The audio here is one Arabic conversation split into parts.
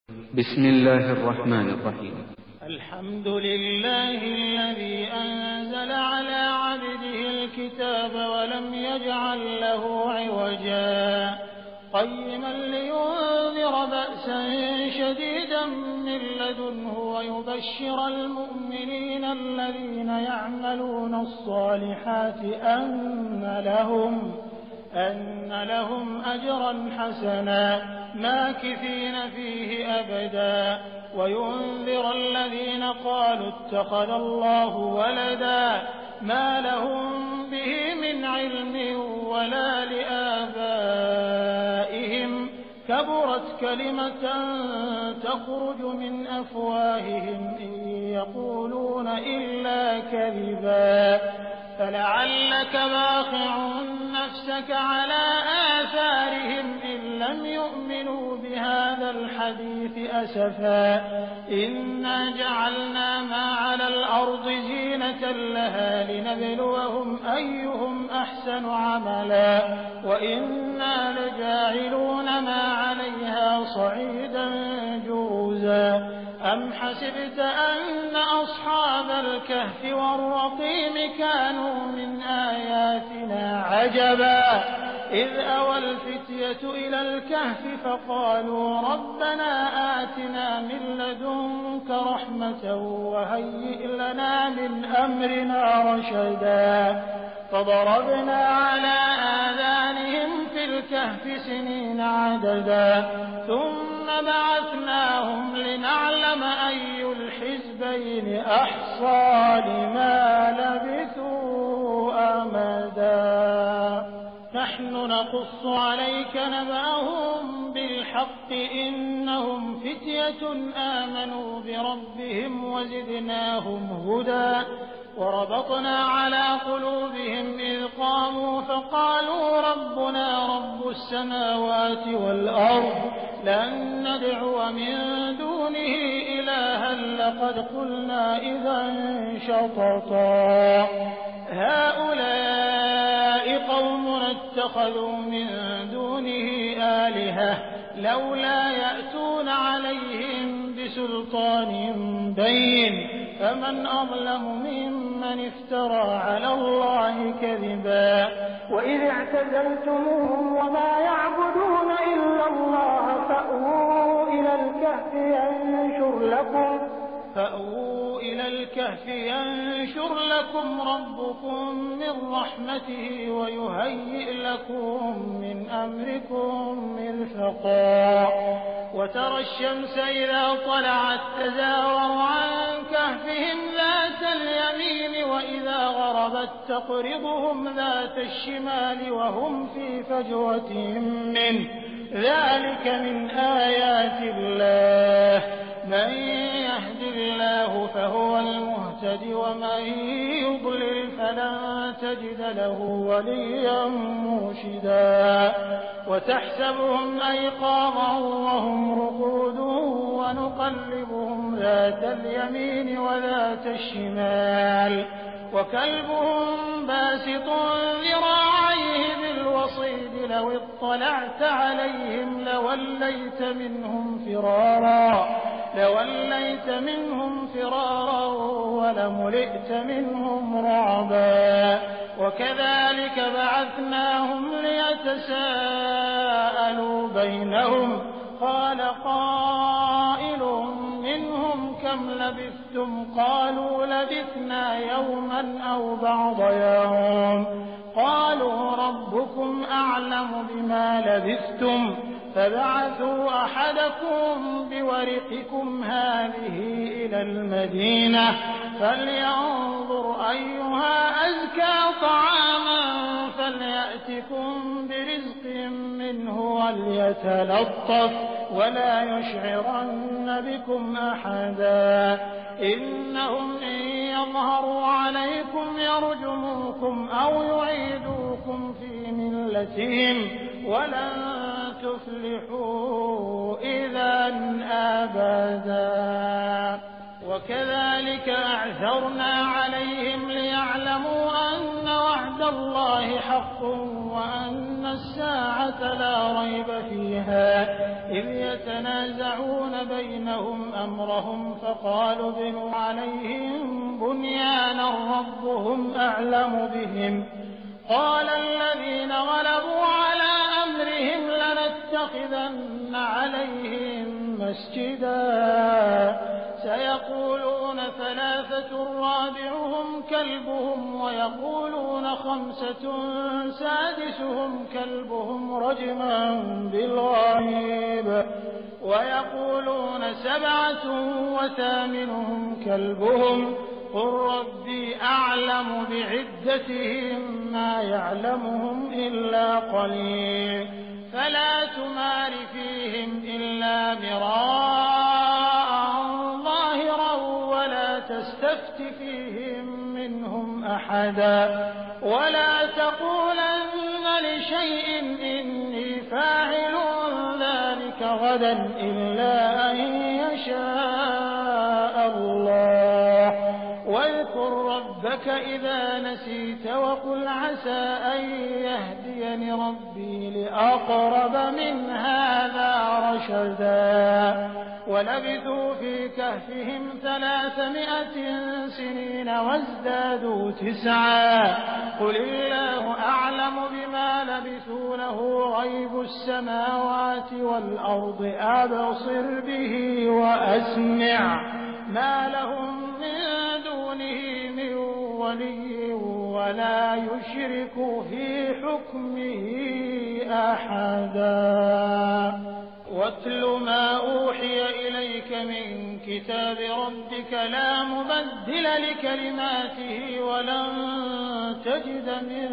بسم الله الرحمن الرحيم. الحمد لله الذي أنزل على عبده الكتاب ولم يجعل له عوجا قيما لينذر بأسا شديدا من لدنه ويبشر المؤمنين الذين يعملون الصالحات أن لهم أجرا حسنا ماكثين فيه أبدا وينذر الذين قالوا اتخذ الله ولدا ما لهم به من علم ولا لآبائهم كبرت كلمة تخرج من أفواههم إن يقولون إلا كذبا فلعلك باخع نفسك على آثارهم إن لم يؤمنوا بهذا الحديث أسفا إنا جعلنا ما على الأرض زينة لها لنبلوهم أيهم أحسن عملا وإنا لجاعلون ما عليها صعيدا جرزا أم حسبت أن أصحاب الكهف والرقيم كانوا من آياتنا عجبا إذ أوى الفتية إلى الكهف فقالوا ربنا آتنا من لدنك رحمة وهيئ لنا من أمرنا رشدا فضربنا على آذانهم في الكهف سنين عددا ثم بعثناهم لنعلم أي الحزبين أحصى لما لبثوا أمدا نحن نقص عليك نبأهم بالحق إنهم فتية آمنوا بربهم وزدناهم هدى وربطنا على قلوبهم إذ قاموا فقالوا ربنا رب السماوات والأرض لن ندعو من دونه إلها لقد قلنا إذا شططا هؤلاء قومنا اتخذوا من دونه آلهة لولا يأتون عليهم بسلطان بين فمن أظلم ممن افترى على الله كذبا وإذ اعتزلتموهم وما يعبدون إلا الله فأووا إلى الكهف ينشر لكم ربكم من رحمته ويهيئ لكم من أمركم مرفقا وترى الشمس إذا طلعت تزاور عن كهفهم ذات اليمين وإذا غربت تقرضهم ذات الشمال وهم في فجوة منه ذلك من آيات الله من يهد الله فهو المهتد ومن يضلل فلن تجد له وليا مرشدا وتحسبهم أيقاظا وهم رقود ونقلبهم ذات اليمين وذات الشمال وكلبهم باسط ذراعيه بالوصيد لو اطلعت عليهم لوليت منهم فرارا ولملئت منهم رعبا وكذلك بعثناهم ليتساءلوا بينهم قال قائل منهم كم لبثتم قالوا لبثنا يوما أو بعض يوم قالوا ربكم أعلم بما لبثتم فبعثوا أحدكم بورقكم هذه إلى المدينة فلينظر أيها أزكى طعاما فليأتكم برزق منه وليتلطف ولا يشعرن بكم أحدا إنهم إن يظهروا عليكم يرجموكم أو يعيدوكم في ملتهم ولن تفلحوا إذا أبدا وكذلك أعثرنا عليهم ليعلموا أن وعد الله حق وأن الساعة لا ريب فيها إذ يتنازعون بينهم أمرهم فقالوا ابنوا عليهم بنيانا ربهم أعلم بهم قال الذين غلبوا على أمرهم لنتخذن عليهم مسجدا سيقولون ثلاثة رابعهم كلبهم ويقولون خمسة سادسهم كلبهم رجما بالغيب ويقولون سبعة وثامنهم كلبهم قل ربي أعلم بعدتهم ما يعلمهم إلا قليل فلا تمار فيهم إلا مراء ظاهرا ولا تستفت فيهم منهم أحدا ولا تقولن لشيء إني فاعل ذلك غدا إلا أن يشاء الله واذكر ربك إذا نسيت وقل عسى أن يهديني ربي لأقرب من هذا رشدا ولبثوا في كهفهم 300 سنين وازدادوا 9 قل الله أعلم بما لبثوا له غيب السماوات والأرض أبصر به وأسمع ما لهم من دونه من ولي ولا يشرك في حكمه أحدا واتل ما أوحي إليك من كتاب ربك لا مبدل لكلماته ولن تجد من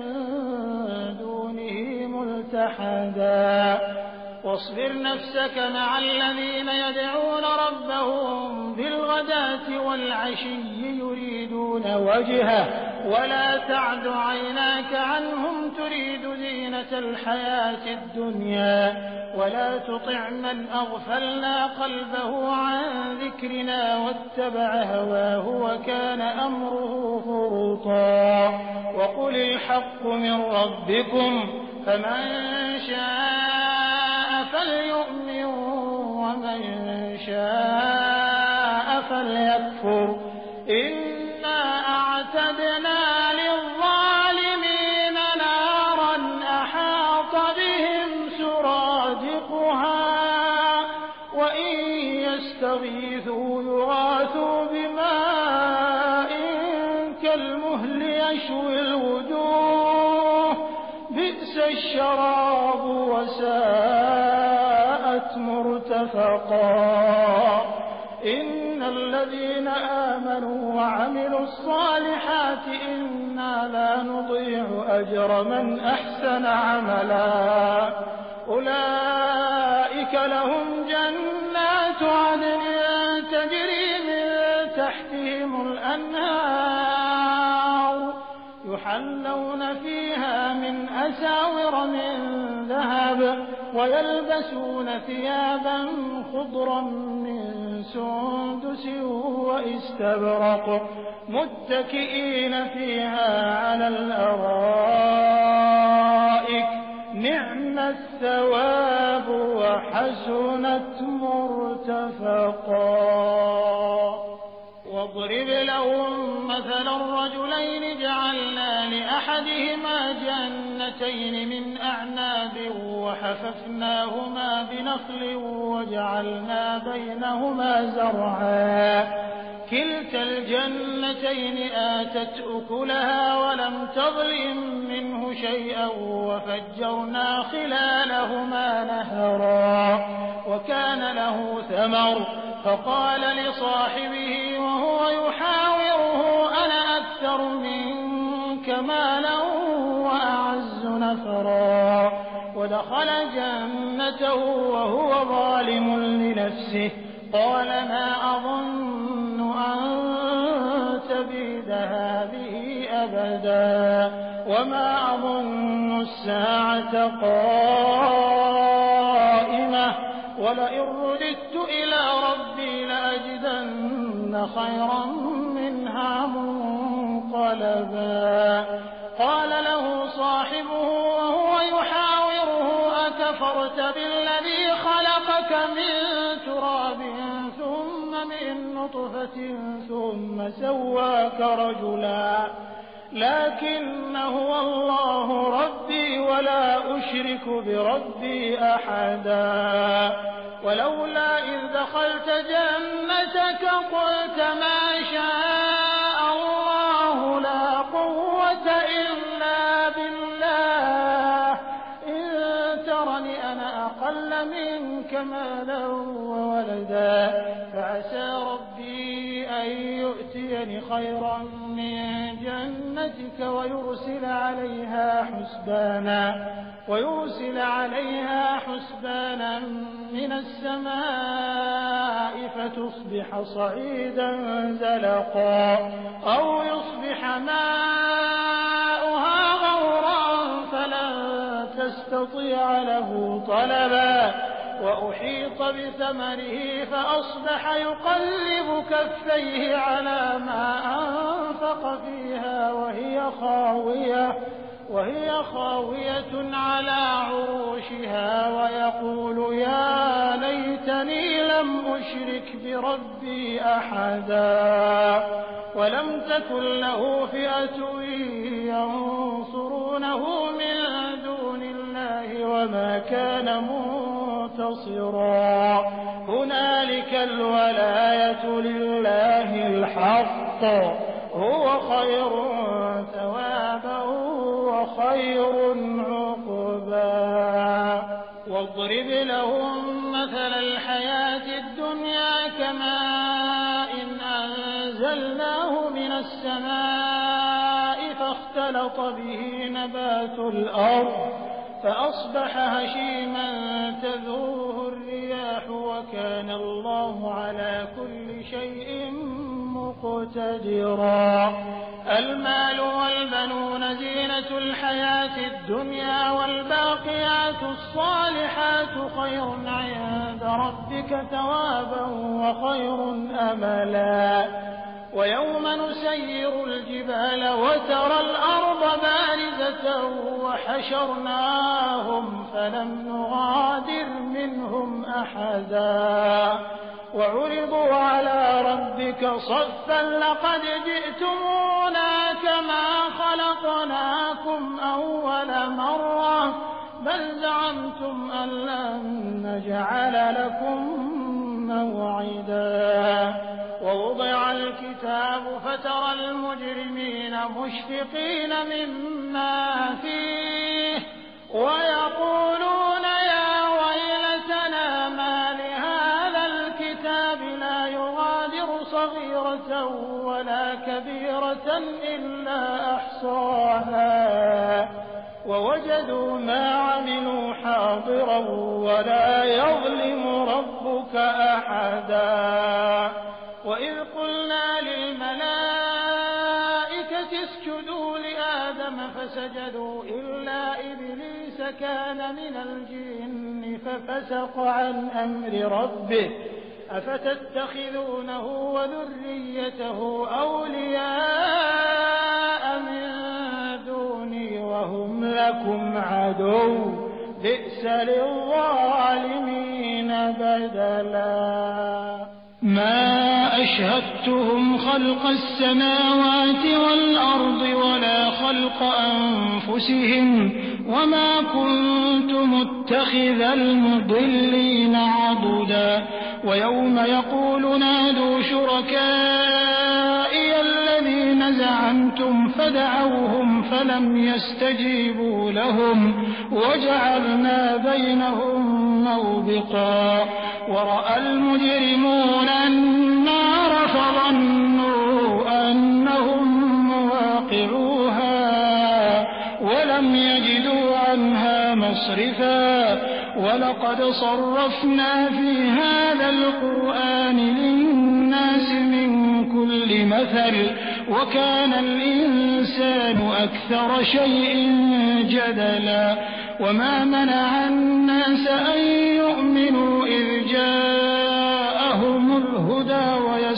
دونه ملتحدا واصبر نفسك مع الذين يدعون ربهم بالغداة والعشي يريدون وجهه ولا تعد عيناك عنهم تريد زينة الحياة الدنيا ولا تطع من أغفلنا قلبه عن ذكرنا واتبع هواه وكان أمره فرطا وقل الحق من ربكم فمن شاء فليؤمن ومن شاء فليكفر إنا أعتدنا للظالمين نارا أحاط بهم سرادقها وإن يستغيثوا يغاثوا بماء كالمهل يشوي الوجوه بئس الشراب وساءت مرتفقا إن الذين آمنوا وعملوا الصالحات إنا لا نضيع أجر من أحسن عملا أولئك لهم جنات عدن تجري من تحتهم الأنهار يحلون فيها من أساور من ذهب ويلبسون ثيابا خضرا من سندس وإستبرق متكئين فيها على الأرائك نعم الثواب وحسنت مرتفقا واضرب لهم مثلا الرجلين جعلنا لأحدهما جنتين من أعناب وحففناهما بنخل وجعلنا بينهما زرعا كلتا الجنتين آتت أكلها ولم تظلم منه شيئا وفجرنا خلالهما نهرا وكان له ثمر فقال لصاحبه وهو يحاوره أنا أكثر منك مالا وأعز نفرا ودخل جنته وهو ظالم لنفسه قال ما أظن أن تبيد هذه أبدا وما أظن الساعة قائمة ولئن رددت إلى ربي لأجدن خيرا منها منقلبا قال له كفرت بالذي خلقك من تراب ثم من نطفة ثم سواك رجلا لكن هو الله ربي ولا أشرك بربي أحدا ولولا إذ دخلت جنتك قلت ما شاء الله لا قوة إلا بالله إن ترني أنا أقل منك مالا وولدا فعسى ربي أن يؤتيني خيرا من جنتك ويرسل عليها حسبانا من السماء فتصبح صعيدا زلقا أو يصبح ماؤها غورا فلن تستطيع له طلبا وأحيط بثمره فأصبح يقلب كفيه على ما أنفق فيها وهي خاوية على عروشها ويقول يا ليتني لم أشرك بربي أحدا ولم تكن له فئة ينصرونه من دون الله وما كان منتصرا هنالك الولاية لله الحق هو خير ثوابا وخير عقبا واضرب لهم مثل الحياة الدنيا كماء أنزلناه من السماء فاختلط به نبات الأرض فأصبح هشيما تذروه الرياح وكان الله على كل شيء مقتدرا المال والبنون زينة الحياة الدنيا والباقيات الصالحات خير عند ربك ثوابا وخير أملا ويوم نسير الجبال وترى الأرض بارزة وحشرناهم فلم نغادر منهم أحدا وعرضوا على ربك صفا لقد جئتمونا كما خلقناكم أول مرة بل زعمتم أن لن نجعل لكم موعدا ووضع الكتاب فترى المجرمين مشفقين مما فيه ويقولون يا ويلتنا ما لهذا الكتاب لا يغادر صغيرة ولا كبيرة إلا أحصاها ووجدوا ما عملوا حاضرا ولا يظلم ربك أحدا وإذ قلنا للملائكة اسجدوا لآدم فسجدوا إلا إبليس كان من الجن ففسق عن أمر ربه أفتتخذونه وذريته أولياء من دوني وهم لكم عدو بئس للظالمين بدلا ما أشهدتهم خلق السماوات والأرض ولا خلق أنفسهم وما كنت متخذ المضلين عضدا ويوم يقول نادوا شركائي الذين زعمتم فدعوهم فلم يستجيبوا لهم وجعلنا بينهم موبقا ورأى المجرمون النار فظنوا أنهم مواقعوها ولم يجدوا عنها مصرفا ولقد صرفنا في هذا القرآن للناس من كل مثل وكان الإنسان أكثر شيء جدلا وما منع الناس أن يؤمنوا إذ جاءهم الهدى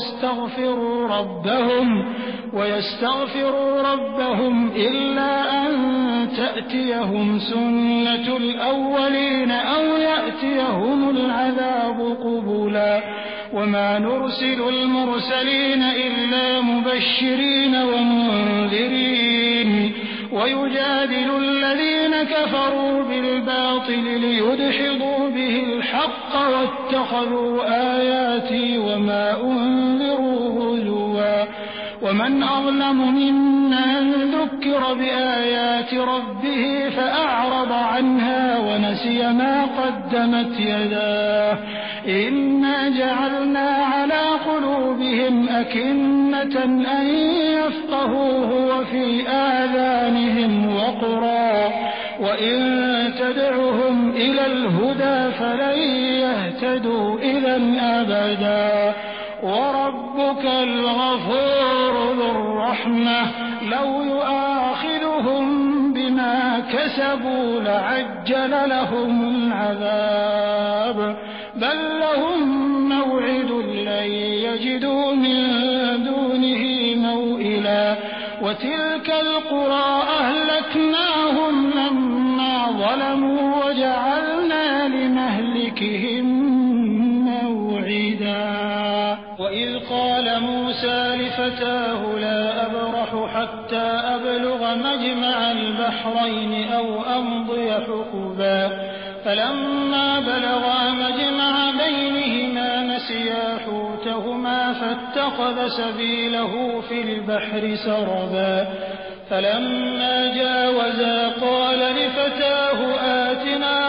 ويستغفروا ربهم إلا أن تأتيهم سنة الأولين أو يأتيهم العذاب قبلا وما نرسل المرسلين إلا مبشرين ومنذرين ويجادل الذين كفروا بالباطل ليدحضوا به الحق واتخذوا آياتي وما أنذروا هزوا ومن أظلم ممن ذكر بآيات ربه فأعرض عنها ونسي ما قدمت يداه إنا جعلنا على قلوبهم أكنة أن يفقهوه وفي آذانهم وقرا وإن تدعهم إلى الهدى فلن يهتدوا إذا أبدا وربك الغفور ذو الرحمة لو يؤاخذهم بما كسبوا لعجل لهم العذاب بل لهم موعد لن يجدوا من دونه موئلا وتلك القرى أهلكناهم لما ظلموا وجعلنا لمهلكهم موعدا وإذ قال موسى لفتاه لا أبرح حتى أبلغ مجمع البحرين أو أمضي حقبا فلما بلغا مجمع بينهما نسيا حوتهما فاتخذ سبيله في البحر سربا فلما جاوزا قال لفتاه آتنا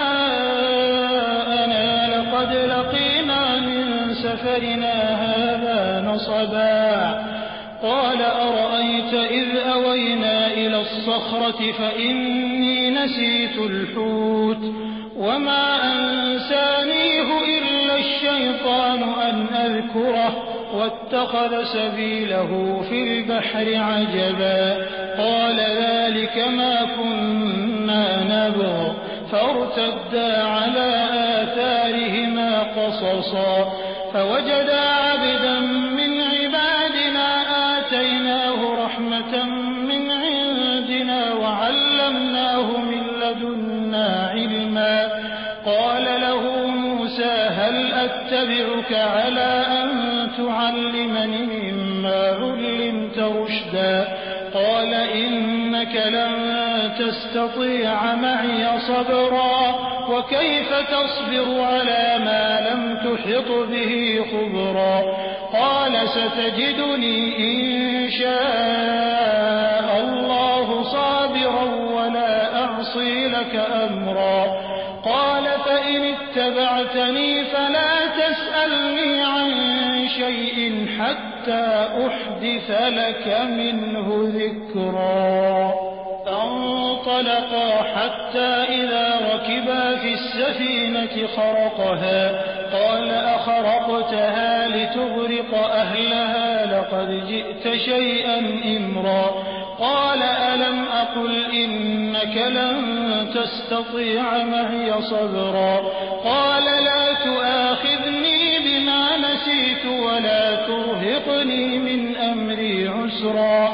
غداءنا لقد لقينا من سفرنا هذا نصبا قال أرأيت إذ أوينا إلى الصخرة فإني نسيت الحوت وما أنسانيه إلا الشيطان أن أذكره واتخذ سبيله في البحر عجبا قال ذلك ما كنا نبغ فارتدا على آثارهما قصصا فوجدا عبدا من عبادنا آتيناه رحمة من عندنا وعلمناه من لدنا علما قال له موسى هل أتبعك على أن تعلمني مما علمت رشدا قال إنك لن تستطيع معي صبرا وكيف تصبر على ما لم تحط به خبرا قال ستجدني إن شاء الله صابرا ولا أعصي لك أمرا قال فإن اتبعتني فلا تسألني عن شيء حتى أحدث لك منه ذكرا فانطلقا حتى إذا ركبا في السفينة خرقها قال أخرقتها لتغرق أهلها لقد جئت شيئا إمرا قال ألم أقل إنك لن تستطيع معي صبرا قال لا تؤاخذني بما نسيت ولا ترهقني من أمري عسرا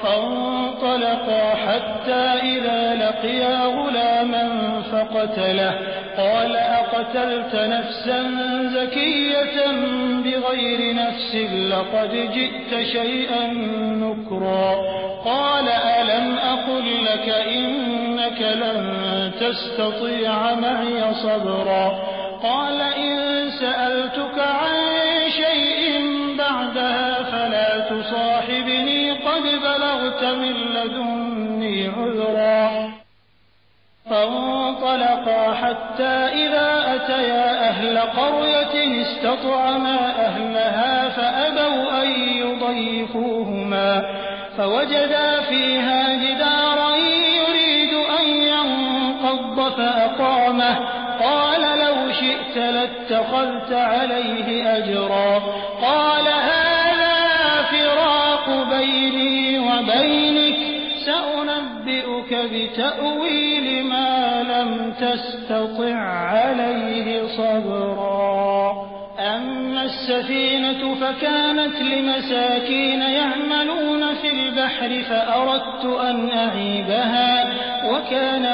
فانطلقا حتى إذا لقيا غلاما فقتله قال أقتلت نفسا زكية بغير نفس لقد جئت شيئا نكرا قال ألم أقل لك إنك لن تستطيع معي صبرا قال إن سألتك عن شيء بعدها فلا تصاحبني قد بلغت من لدني عذرا فانطلقا حتى إذا أتيا أهل قرية استطعما أهلها فأبوا أن يضيفوهما فوجدا فيها جدارا يريد أن ينقض فأقامه قال لو شئت لاتخذت عليه أجرا قال هذا فراق بيني وبينك سأنبئك بتأويل ما لم تستطع عليه صبرا وأما السفينة فكانت لمساكين يعملون في البحر فأردت أن أعيبها وكان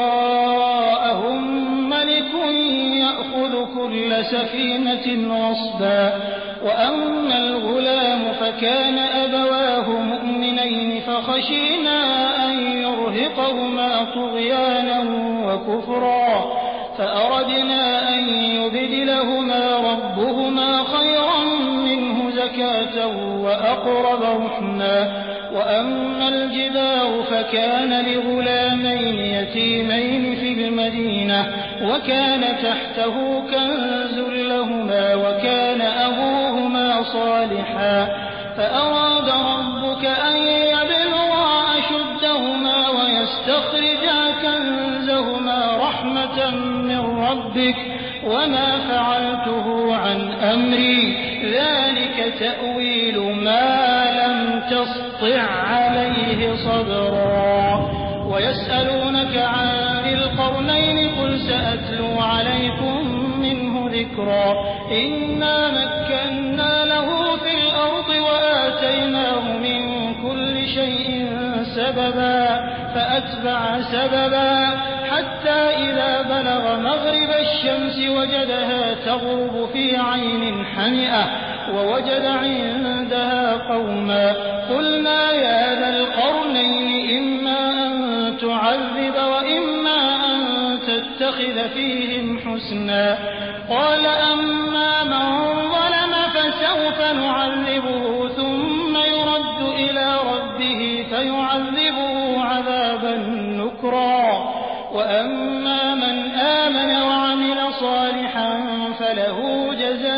وراءهم ملك يأخذ كل سفينة غصبا. وأما الغلام فكان أبواه مؤمنين فخشينا أن يرهقهما طغيانا وكفرا فأردنا أن يبدلهما ربهما خيرا منه زكاة وأقرب رحما. وأما الجدار فكان لغلامين يتيمين في المدينة وكان تحته كنز لهما وكان أبوهما صالحا فأراد ربك أن يبلغا أشدهما ويستخرجا كنزهما رحمة من ربك وما فعلته عن أمري ذلك تأويل ما لم تسطع عليه صبرا. ويسألونك عن ذي القرنين قل سأتلو عليكم منه ذكرا. إنا مكنا له في الأرض وآتيناه من كل شيء سببا فأتبع سببا حتى إذا بلغ مغرب الشمس وجدها تغرب في عين حمئة ووجد عندها قوما قلنا يا ذا القرنين إما أن تعذب وإما أن تتخذ فيهم حسنا. قال أما من ظلم فسوف نعذبه ثم يرد إلى ربه فيعذبه عذابا نكرا. وأما من آمن وعمل صالحا فله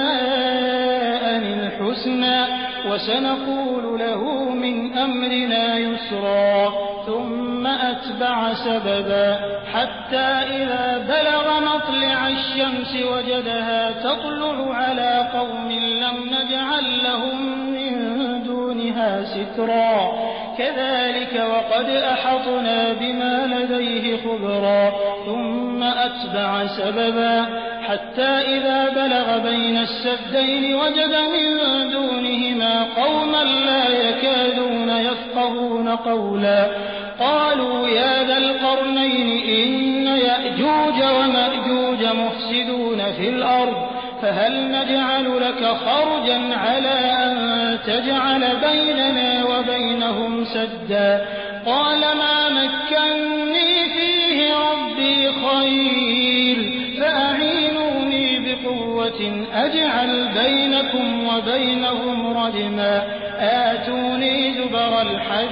جزاء الحسنى وسنقول له من أمرنا يسرا. ثم أتبع سببا حتى إذا بلغ مطلع الشمس وجدها تطلع على قوم لم نجعل لهم من دونها سترا. كذلك وقد أحطنا بما لديه خبرا. ثم أتبع سببا حتى إذا بلغ بين السدين وجد من دونهما قوما لا يكادون يفقهون قولا. قالوا يا ذا القرنين إن يأجوج ومأجوج مفسدون في الأرض فهل نجعل لك خرجا على أن تجعل بيننا وبينهم سدا. قال ما مكني فيه ربي خير فأعينوني بقوة أجعل بينكم وبينهم ردما. آتوني زبر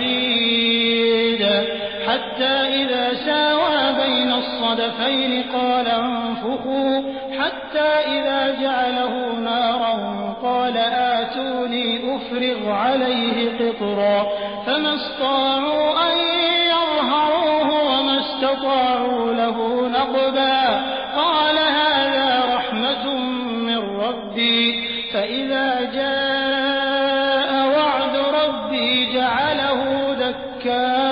الحديد حتى إذا ساوى بين الصدفين قال انفخوا حتى إذا جعله نارا قال آتوني أفرغ عليه قطرا. فما استطاعوا أن يظهروه وما استطاعوا له نقبا. قال هذا رحمة من ربي فإذا جاء وعد ربي جعله دكا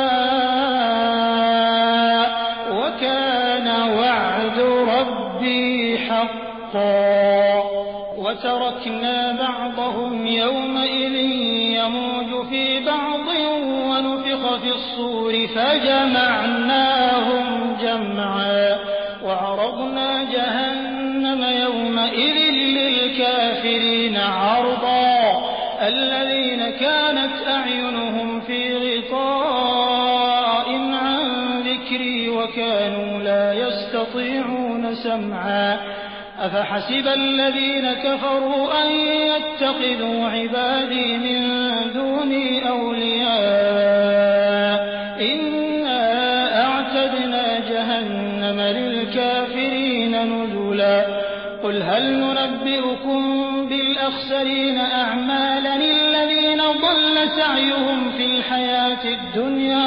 وكان وعد ربي حقا. وتركنا بعضهم يومئذ يموج في بعض ونفخ في الصور فجمعناهم جمعا. وعرضنا جهنم يومئذ للكافرين عرضا. الذين كانت أعينهم في غطاء عن ذكري وكانوا لا يستطيعون سمعا. أفحسب الذين كفروا أن يتخذوا عبادي من دوني أولياء إنا أعتدنا جهنم للكافرين نزلا. قل هل ننبئكم بالأخسرين أعمالا الذين ضل سعيهم في الحياة الدنيا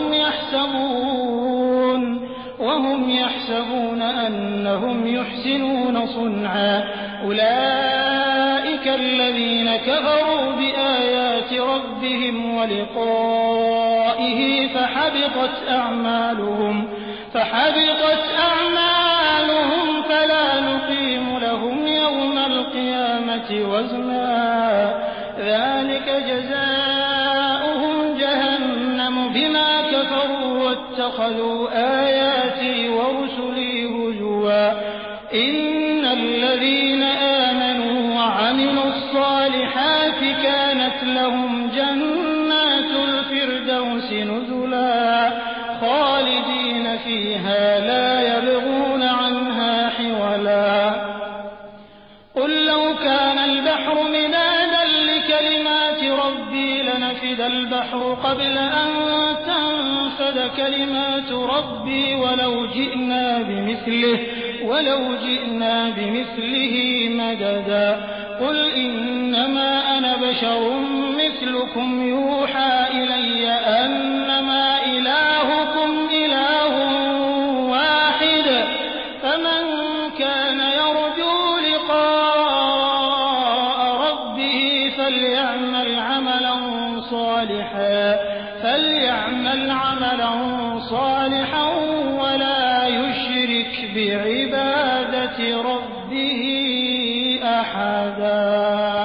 وهم يحسبون أنهم يحسنون صنعا. أولئك الذين كفروا بآيات ربهم ولقائه فحبطت أعمالهم فلا نقيم لهم يوم القيامة الحسنة وزنا ذلك جزاؤهم جهنم بما كفروا واتخذوا آياتي ورسلي هزوا إن الذين آمنوا وعملوا الصالحات كانت لهم جنات الفردوس نزلا خالدين فيها لا يبغون عنها حولا قل لو كان البحر مدادا لكلمات ربي لنفد البحر قبل أن تنفد كلمات ربي ولو جئنا بمثله مددا قل إنما أنا بشر مثلكم يوحى إلي أنما إلهكم إله واحد فمن كان يرجو لقاء ربه فليعمل عملا صالحا ولا يشرك بعبادة ربه أحدا.